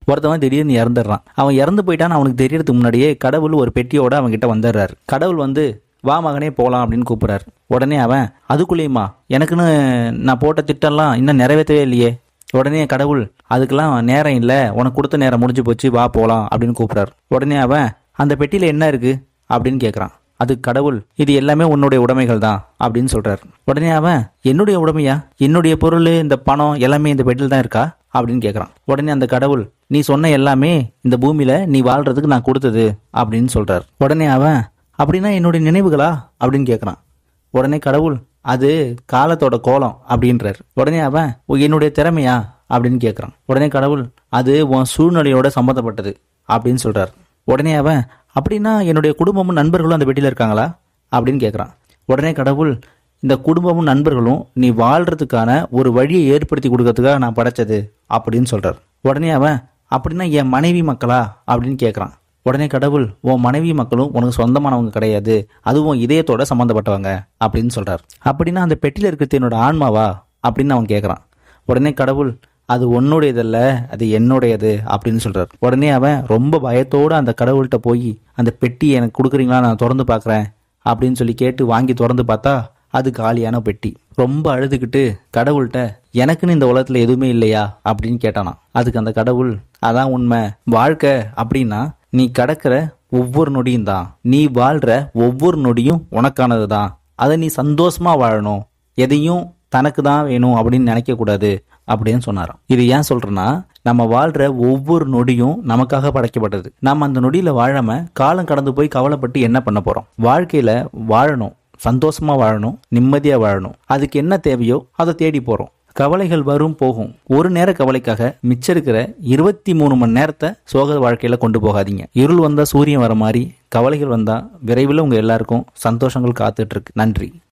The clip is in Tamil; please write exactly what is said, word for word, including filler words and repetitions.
ஒருத்தவன் திடீர்னு இறந்துடுறான். அவன் இறந்து போயிட்டான்னு அவனுக்கு தெரியறதுக்கு முன்னாடியே கடவுள் ஒரு பெட்டியோட அவன் கிட்ட வந்துடுறாரு. கடவுள் வந்து வா மகனே போகலாம் அப்படின்னு கூப்பிடுறாரு. உடனே அவன் அதுக்குள்ளேயுமா எனக்குன்னு நான் போட்ட திட்டம்லாம் இன்னும் நிறைவேற்றவே இல்லையே. உடனே கடவுள் அதுக்கெல்லாம் நேரம் இல்லை, உனக்கு கொடுத்த நேரம் முடிஞ்சு போச்சு, வா போகலாம் அப்படின்னு கூப்பிடுறாரு. உடனே அவன் அந்த பெட்டியில் என்ன இருக்கு அப்படின்னு கேட்குறான். அதுக்கு கடவுள் இது எல்லாமே உன்னுடைய உடைமைகள் தான் அப்படின்னு சொல்றாரு. உடனே அவன் என்னுடைய உடைமையா, என்னுடைய பொருள் இந்த பணம் எல்லாமே இந்த பெட்டியில் தான் இருக்கா அப்படின்னு கேட்குறான். உடனே அந்த கடவுள் நீ சொன்ன எல்லாமே இந்த பூமியில நீ வாழ்றதுக்கு நான் கொடுத்தது அப்படின்னு சொல்றாரு. உடனே அவன் அப்படின்னா என்னுடைய நினைவுகளா அப்படின்னு கேட்குறான். உடனே கடவுள் அது காலத்தோட கோலம் அப்படின்றார். உடனே அவன் என்னுடைய திறமையா அப்படின்னு கேட்குறான். உடனே கடவுள் அது உன் சூழ்நிலையோட சம்மந்தப்பட்டது அப்படின்னு சொல்றார். உடனே அவன் அப்படின்னா என்னுடைய குடும்பமும் நண்பர்களும் அந்த பெட்டியில் இருக்காங்களா அப்படின்னு கேட்குறான். உடனே கடவுள் இந்த குடும்பமும் நண்பர்களும் நீ வாழ்றதுக்கான ஒரு வழியை ஏற்படுத்தி கொடுக்கறதுக்காக நான் படைச்சது அப்படின்னு சொல்றார். உடனே அவன் அப்படின்னா என் மனைவி மக்களா அப்படின்னு கேட்குறான். உடனே கடவுள் உன் மனைவி மக்களும் உனக்கு சொந்தமானவங்க கிடையாது, அதுவும் இதயத்தோட சம்மந்தப்பட்டவங்க அப்படின்னு சொல்றார். அப்படின்னா அந்த பெட்டியில் இருக்கிறது என்னோட ஆன்மாவா அப்படின்னு அவன் கேட்குறான். உடனே கடவுள் அது உன்னுடையதல்ல, அது என்னுடையது அப்படின்னு சொல்றார். உடனே அவன் ரொம்ப பயத்தோடு அந்த கடவுள்கிட்ட போய் அந்த பெட்டி எனக்கு கொடுக்குறீங்களா, நான் திறந்து பார்க்குறேன் அப்படின்னு சொல்லி கேட்டு வாங்கி திறந்து பார்த்தா அது காலியான பெட்டி. ரொம்ப அழுதுகிட்டு கடவுள்கிட்ட எனக்குன்னு இந்த உலகத்துல எதுவுமே இல்லையா அப்படின்னு கேட்டானா. அதுக்கு அந்த கடவுள் அதான் உண்மை, வாழ்க்கை அப்படின்னா நீ கடக்கிற ஒவ்வொரு நொடியும் தான், நீ வாழ்ற ஒவ்வொரு நொடியும் உனக்கானது தான், அதை நீ சந்தோஷமா வாழணும், எதையும் தனக்கு தான் வேணும் அப்படின்னு நினைக்க கூடாது அப்படின்னு சொன்னாராம். இது ஏன் சொல்றேன்னா நம்ம வாழ்ற ஒவ்வொரு நொடியும் நமக்காக படைக்கப்பட்டது. நம்ம அந்த நொடியில வாழாம காலம் கடந்து போய் கவலைப்பட்டு என்ன பண்ண போறோம்? வாழ்க்கையில வாழணும், சந்தோஷமா வாழணும், நிம்மதியா வாழணும். அதுக்கு என்ன தேவையோ அதை தேடி போறோம். கவலைகள் வரும் போகும். ஒரு நேர கவலைக்காக மிச்சம் இருக்கிற இருபத்தி மூணு மணி நேரத்தை சோக வாழ்க்கையில கொண்டு போகாதீங்க. இருள் வந்தா சூரியன் வர மாதிரி கவலைகள் வந்தா விரைவில் உங்க எல்லாருக்கும் சந்தோஷங்கள் காத்துட்டு இருக்கு. நன்றி.